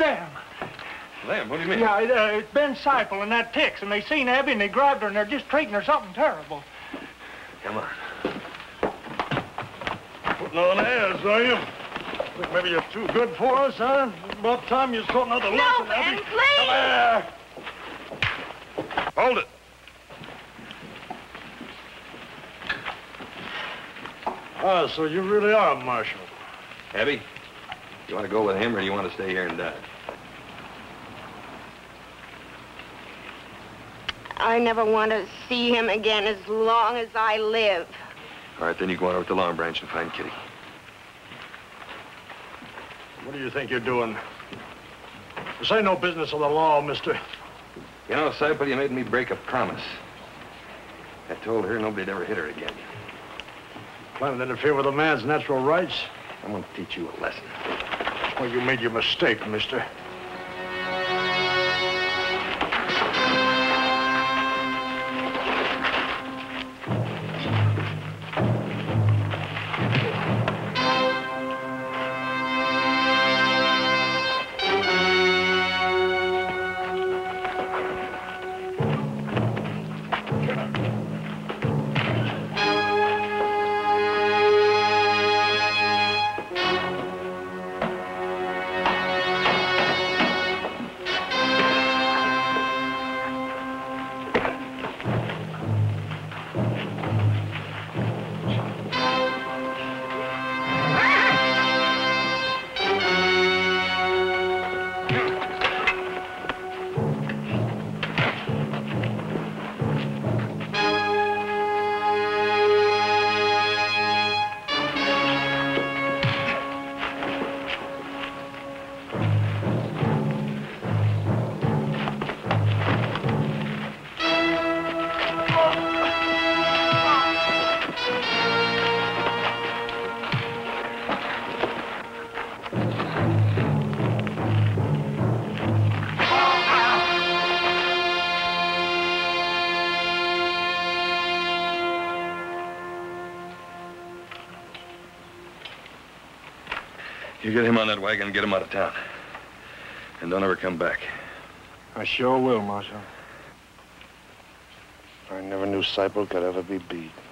them. Them? What do you mean? Yeah, it's Ben Seipel and that Tix, and they seen Abby and they grabbed her and they're just treating her something terrible. Come on. Putting on airs, are you? Think maybe you're too good for us, huh? About time you taught another lesson, Abby. Ben, please! Come here! Hold it. Ah, so you really are Marshal. Abby, you want to go with him or do you want to stay here and die? I never want to see him again as long as I live. All right, then you go on over to the Long Branch and find Kitty. What do you think you're doing? This ain't no business of the law, mister. You know, Seipel, you made me break a promise. I told her nobody'd ever hit her again. Planning to interfere with a man's natural rights? I'm going to teach you a lesson. Well, you made your mistake, mister. You get him on that wagon and get him out of town. And don't ever come back. I sure will, Marshal. I never knew Seipel could ever be beat.